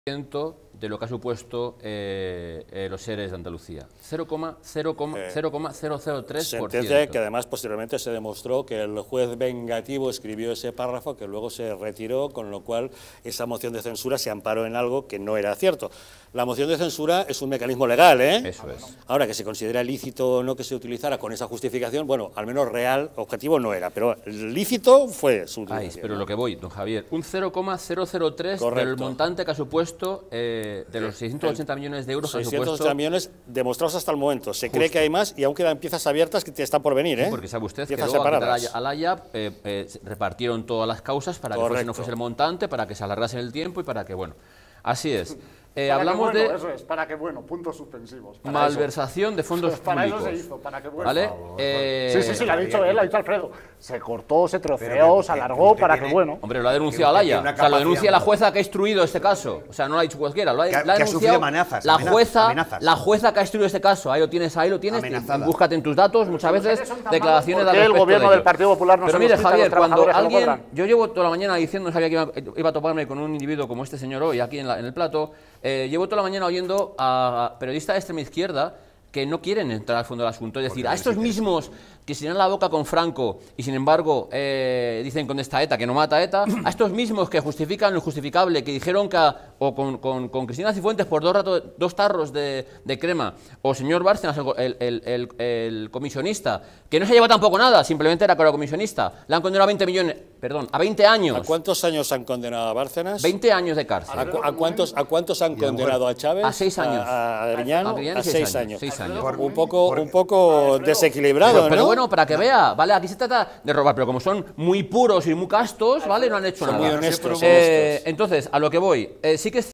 de lo que ha supuesto los ERES de Andalucía. 0,003%. Sentencia que además posteriormente se demostró que el juez vengativo escribió ese párrafo que luego se retiró, con lo cual esa moción de censura se amparó en algo que no era cierto. La moción de censura es un mecanismo legal, ¿eh? Eso es. Ahora, que se considera lícito o no que se utilizara con esa justificación, bueno, al menos real, objetivo no era, pero lícito fue su utilización. Pero lo que voy, don Javier, un 0,003 del montante que ha supuesto de los 680 millones de euros. 680 millones demostrados hasta el momento. Se cree que hay más y aún quedan piezas abiertas que están por venir, ¿eh? Sí, porque sabe usted que piezas luego separadas. a la Haya repartieron todas las causas para que no fuese el montante, para que se alargase el tiempo y para que, bueno, así es. Hablamos de eso es, para que bueno, puntos suspensivos. Malversación de fondos públicos. Para eso se hizo, para que bueno. ¿Vale? Sí, lo ha dicho él, lo ha dicho Alfredo. Se cortó, se troceó, se alargó para que bueno. Hombre, lo ha denunciado Alaya. O sea, lo denuncia la jueza que ha instruido este caso. O sea, no lo ha dicho cualquiera. Lo ha denunciado la jueza que ha instruido este caso. Ahí lo tienes. Búscate en tus datos muchas veces declaraciones de el gobierno del Partido Popular no. Pero mire, Javier, cuando alguien. Yo llevo toda la mañana diciendo, no sabía que iba a toparme con un individuo como este señor hoy aquí en el plato. Llevo toda la mañana oyendo a periodistas de extrema izquierda que no quieren entrar al fondo del asunto. Es decir, a estos mismos que se llenan la boca con Franco y sin embargo dicen con esta ETA que no mata a ETA, a estos mismos que justifican lo injustificable, que dijeron que con Cristina Cifuentes por dos tarros de crema, o señor Bárcenas, el comisionista, que no se lleva tampoco nada, simplemente era comisionista, le han condenado a 20 millones, perdón, a 20 años. ¿A cuántos años han condenado a Bárcenas? 20 años de cárcel. ¿A cuántos han condenado a Chávez? A 6 años. A Adriano, a 6 años. 6 años. Un poco desequilibrado, pero ¿no? bueno, para que vea, ¿vale? Aquí se trata de robar, pero como son muy puros y muy castos, ¿vale? No han hecho nada. Muy honestos. Entonces, a lo que voy, sí que es